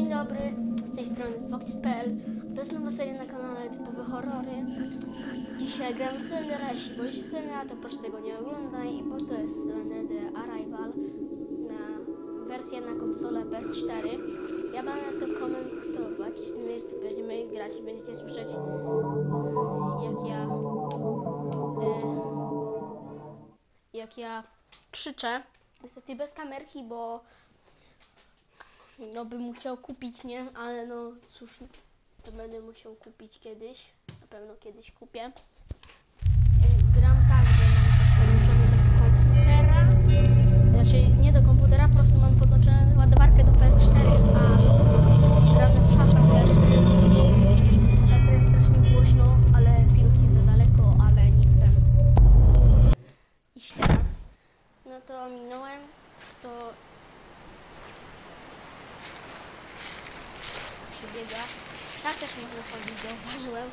Dzień dobry, z tej strony Fox.pl. To jest nowa seria na kanale typowe horrory. Dzisiaj gram w Slendera, jeśli boisz Slendera, to proszę tego nie oglądaj, bo to jest Slender The Arrival na wersję na konsolę PS4. Ja będę to komentować, my będziemy grać i będziecie słyszeć jak ja krzyczę. Niestety bez kamerki, bo bym musiał kupić, nie? Ale no cóż, to będę musiał kupić kiedyś. Na pewno kiedyś kupię. Gram tak, że mam to podłączone do komputera. Znaczy nie do komputera, po prostu mam podłączoną ładowarkę do PS4, a gram na słuchawkach też. Tak jest strasznie głośno, ale piłki za daleko, ale nie chcę iść teraz. No to ominąłem, to przebiega. Tak też można chodzić, zauważyłem.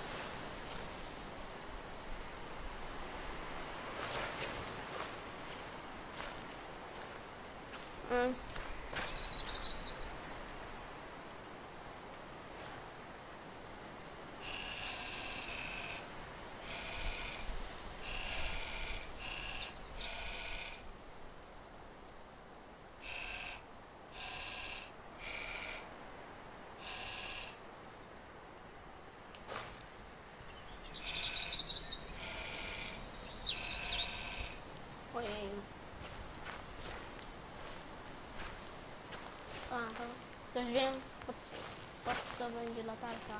Ojej. A, to już wiem, pod co będzie latarka.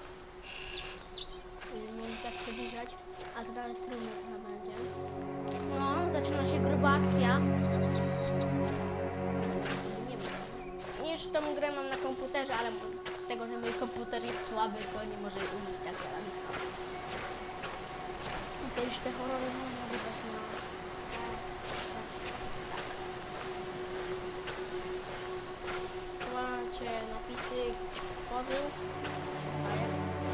Mogę tak przybliżać, a to dalej trudno trochę będzie. No, zaczyna się gruba akcja. Nie już tą grę mam na komputerze, ale z tego, że mój komputer jest słaby, to nie może umieć tak robić. I co już te horrory można wybrać na... Macie napisy pożył, a ja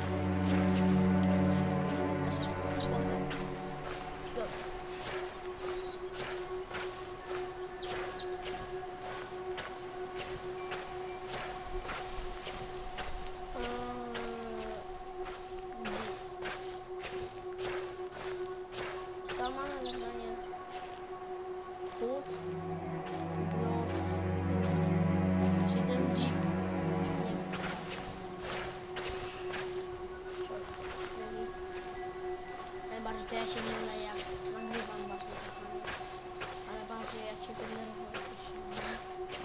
co mamy na zdanie? Plus czyli to jest dzik. Najbardziej to ja się nie leję, jak nagrywam właśnie czasami. Ale bardziej jak się denerwuję, to się nie leję.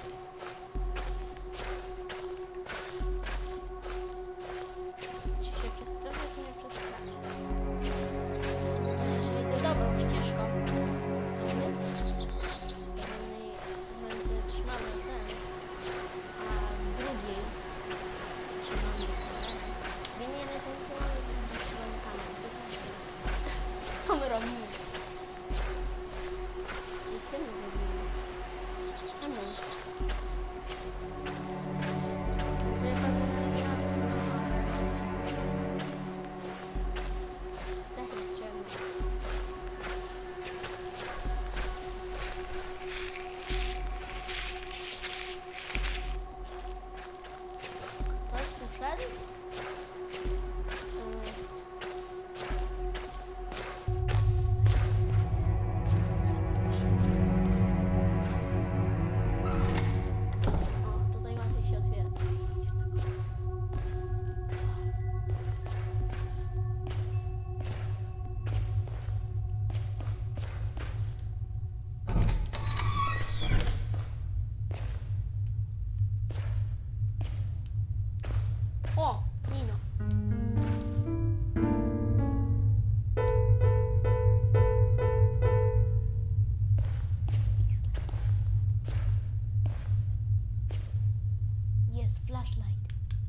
Czy się przestraszę, czy nie przestraszę? Jeśli to dobrą ścieżką, to my będę trzymamy ten, a w drugiej trzymamy kamerę. Nie ten trzymamy kamerę, to jest na świetne. Co my robimy? Coś świetnie zrobimy. Czemu? Sobie pewnie jasno, tak jest ciemno. Ktoś tu szedł? O, tutaj łatwiej się otwiera. O, Nino. Jest flashlight.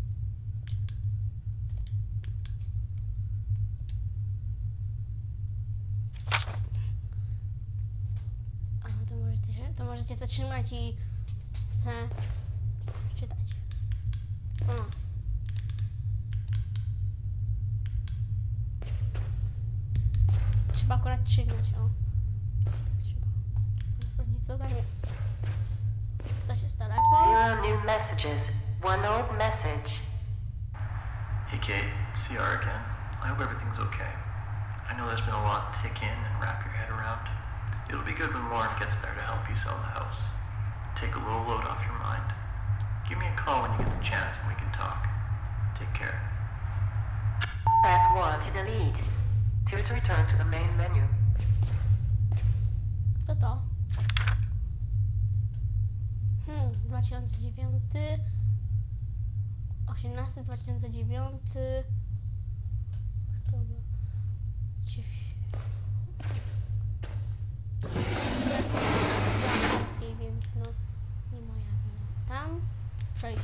A to możecie zatrzymać i se czytać. O. Trzeba akurat trzymać, o. Tak trzeba. Sprawdzić, co tam jest. To się z telefon. Zero new messages. One old message. Hey Kate, it's CR again. I hope everything's okay. I know there's been a lot to take in and wrap your head around. It'll be good when Lauren gets there to help you sell the house. Take a little load off your mind. Give me a call when you get the chance and we can talk. Take care. Press 1 to delete. 2 to return to the main menu. Co to? 2009, 18, 2009, kto był? Więc no, nie moja wina. Tam, przejść.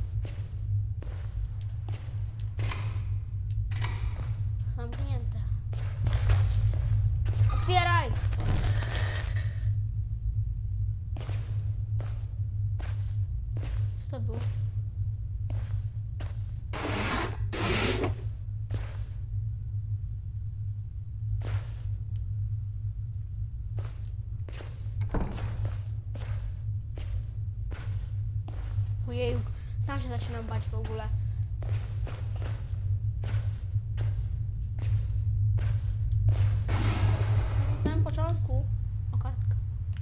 Zamknięte. Otwieraj! Co to było? Ojej, sam się zaczynam bać w ogóle. Na samym początku... O, kartka.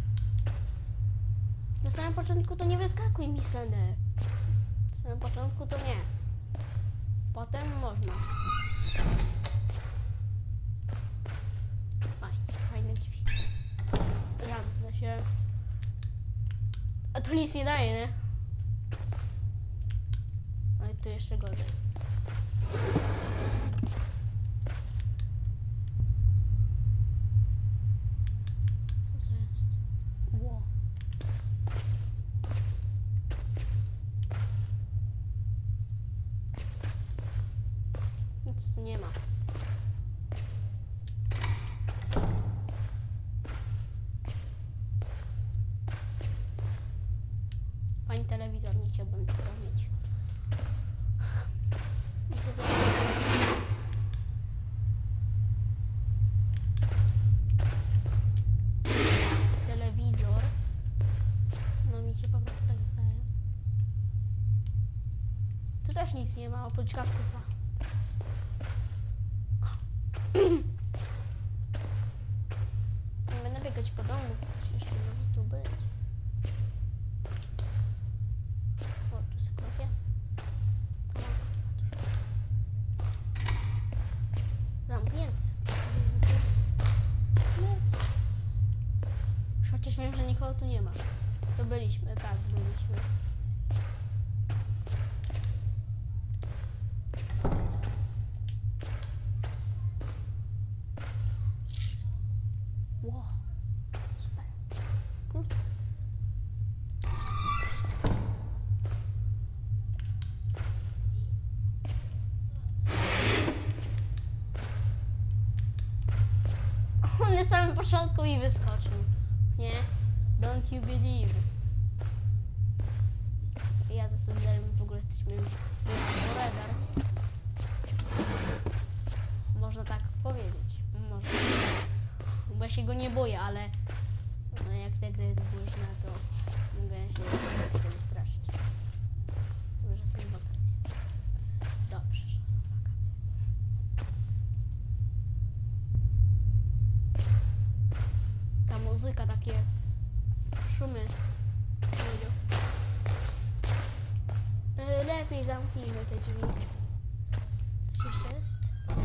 Na samym początku to nie wyskakuj mi, Slender. Na samym początku to nie. Potem można. Fajne drzwi. Zamknę się. A to nic nie daje, nie? No i to jeszcze gorzej. Co jest? Ło. Nic tu nie ma. Fajny telewizor, nie chciałbym tego mieć. Telewizor. No mi się po prostu tak zdaje. Tu też nic nie ma oprócz kaktusa. Nie będę biegać po domu, coś jeszcze może tu być. O, tu sekund jest. To mam zamknięte. Chociaż wiem, że nikogo tu nie ma. To byliśmy, tak, byliśmy. Wow, super. Kurde. On na samym początku mi wyskoczył. Nie? Don't you believe? Ja ze Slenderem w ogóle jesteśmy forever. Można tak powiedzieć. Można. Bo ja się go nie boję, ale no jak ta gra jest głośna, to mogę się wystraszyć. Może są wakacje. Dobrze, że są wakacje. Ta muzyka, takie szumy. Lepiej zamknijmy te drzwi. Co jeszcze jest?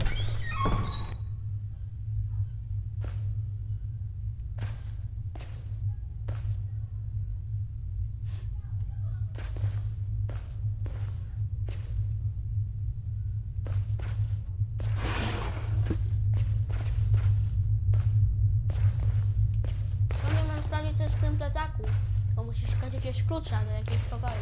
Co jest w tym plecaku, bo musisz szukać jakiegoś klucza do jakiegoś pokoju.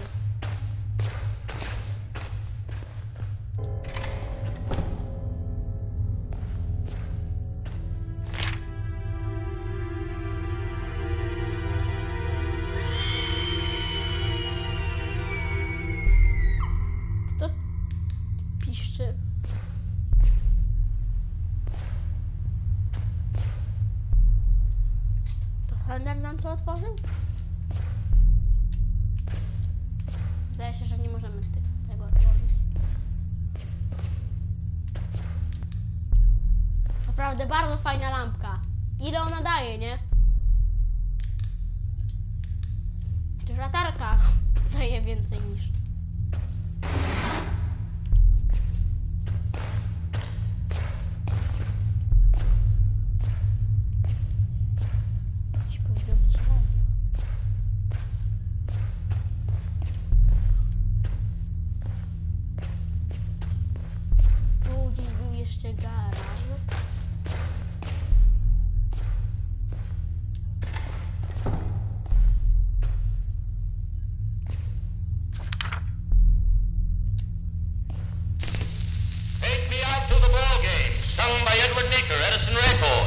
Kto piszczy? Slender nam to otworzył? Zdaje się, że że nie możemy tego otworzyć. Naprawdę bardzo fajna lampka. Ile ona daje, nie? Chociaż latarka daje więcej niż. Dziś powinno być radio. Tu gdzieś był jeszcze garaż. Take me out to the ball game, sung by Edward Meeker, Edison Record.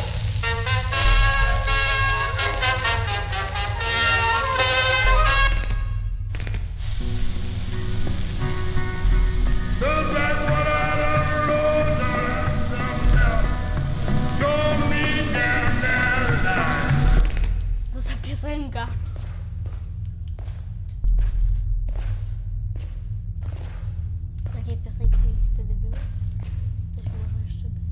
Co za piosenka? Takie piosenki wtedy były? Coś może jeszcze być.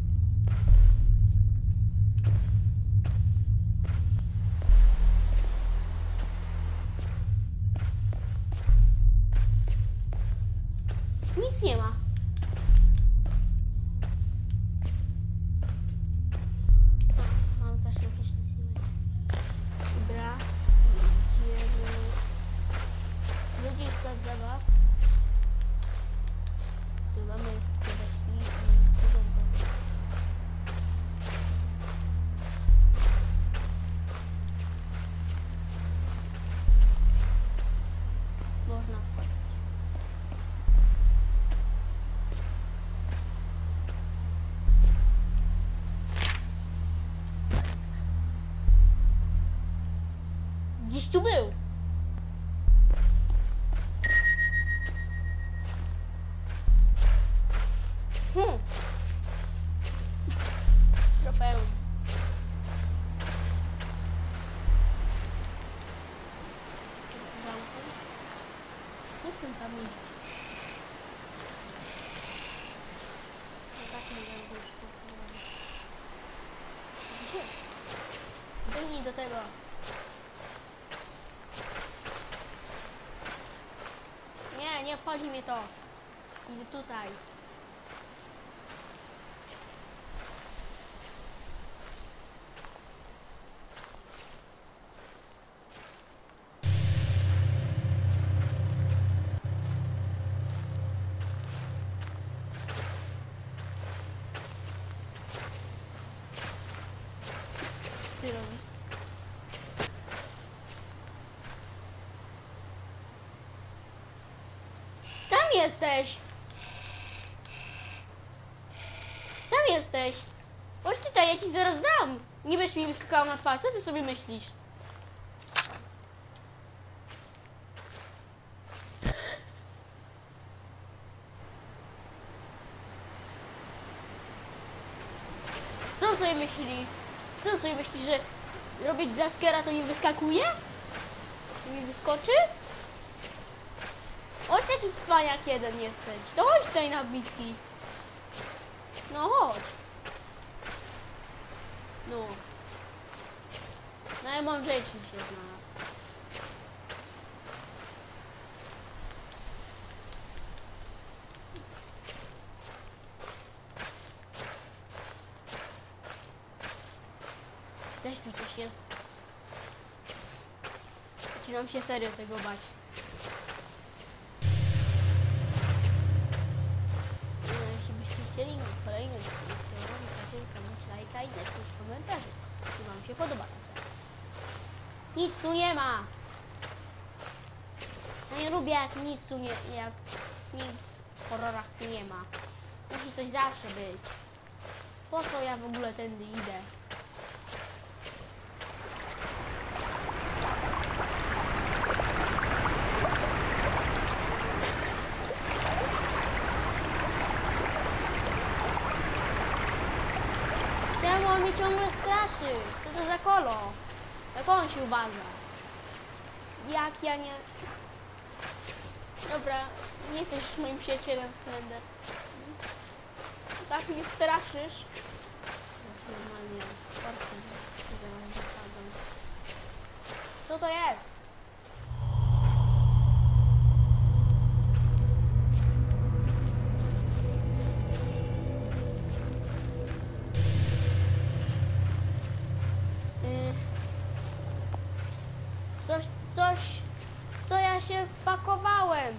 Nic nie ma. O, mam też jakieś nic nie ma. Dobra, idziemy. Ludzi plac zabaw. Tu mamy kwiatki i porządek. Można wchodzić. Gdzieś tu był. Trofeum. Nie chcę tam iść. No tak nie będę już tu. Biegnij do tego. Nie, nie obchodzi mnie to. Idę tutaj. Ty robisz? Tam jesteś! Tam jesteś! Chodź tutaj, ja ci zaraz dam! Nie będziesz mi wyskakał na twarz, co ty sobie myślisz? Co on sobie myśli? Co on sobie myśli, że robić blaskera to nie wyskakuje? Nie wyskoczy? Chodź taki cwaniak jeden jesteś. To chodź tutaj na bitki. No chodź. No. Najmądrzejszy się znalazł. Też tu coś jest. Zaczynam się serio tego bać. Jeśli byście chcieli kolejne dać lajka i napisać w komentarzu, czy wam się podoba ta seria. Nic tu nie ma! Ja nie lubię jak nic tu nie, jak nic w horrorach tu nie ma. Musi coś zawsze być. Po co ja w ogóle tędy idę? Czemu on mnie ciągle straszy? Co to za kolo? Jak on się uważa? Jak ja nie... Dobra, nie jesteś moim przyjacielem, Slender. Tak mnie straszysz. Już normalnie parkiem wychodzą. Co to jest? Co ja się wpakowałem?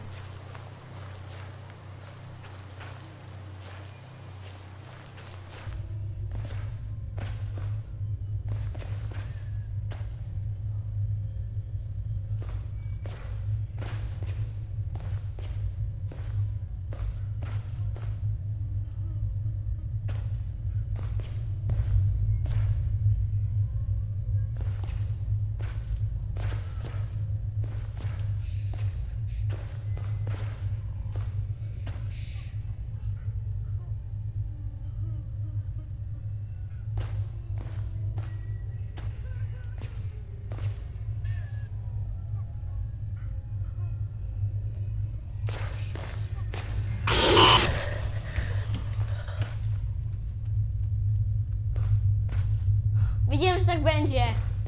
Wiedziałem, że tak będzie.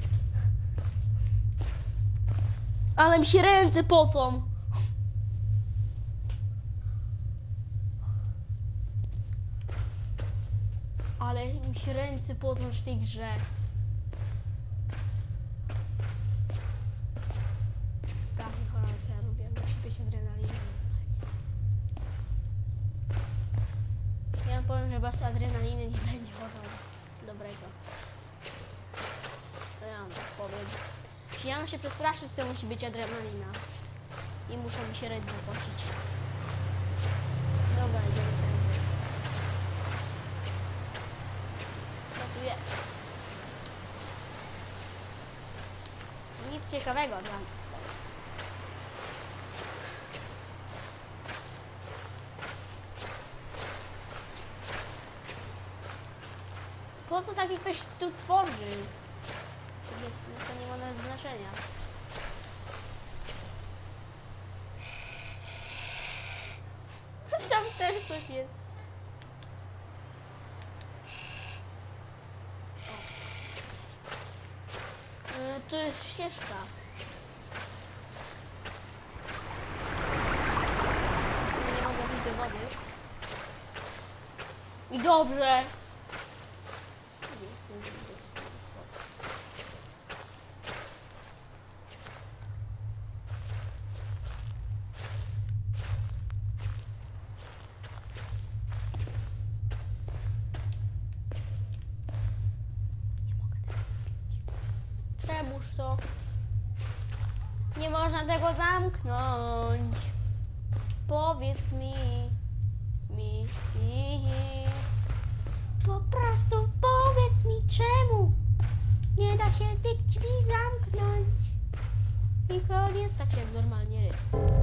Ale mi się ręce pocą. Ale mi się ręce pocą w tej grze. Tak, cholera, co ja robię? Musi być adrenalina. Ja wam powiem, że bez adrenaliny nie będzie horroru dobrego. To ja wam tak powiem. Jeśli ja mam się przestraszyć, to musi być adrenalina. I muszą mi się ręce pocić. Dobra, idziemy tędy. Co tu jest? Nic ciekawego dla nas. Po co taki ktoś tu tworzy? To nie ma nawet znaczenia. Tam też coś jest. Tu jest ścieżka. Nie mogę pić do wody. I dobrze. Czemuż to? Nie można tego zamknąć. Powiedz mi. Po prostu powiedz mi czemu. Nie da się tych drzwi zamknąć. I koniec, tak się normalnie ryb.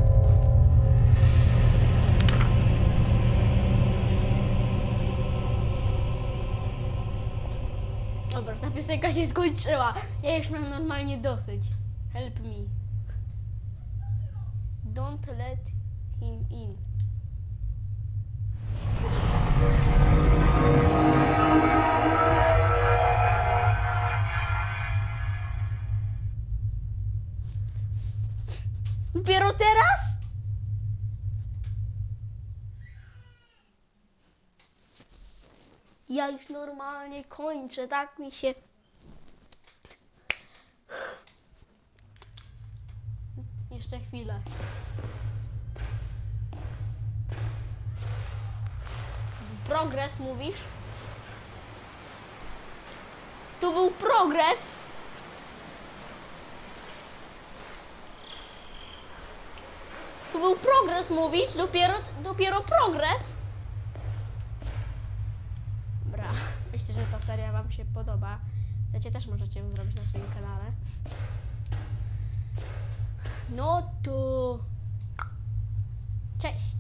Dobra, ta piosenka się skończyła. Ja już mam normalnie dosyć. Help me. Don't let him in. Dopiero teraz? Ja już normalnie kończę, tak mi się... Jeszcze chwilę. Progres mówisz? Tu był progres? Tu był progres mówisz? Dopiero progres? Dobra, myślę, że ta seria wam się podoba. Chcecie też możecie ją zrobić na swoim kanale. No to... Cześć!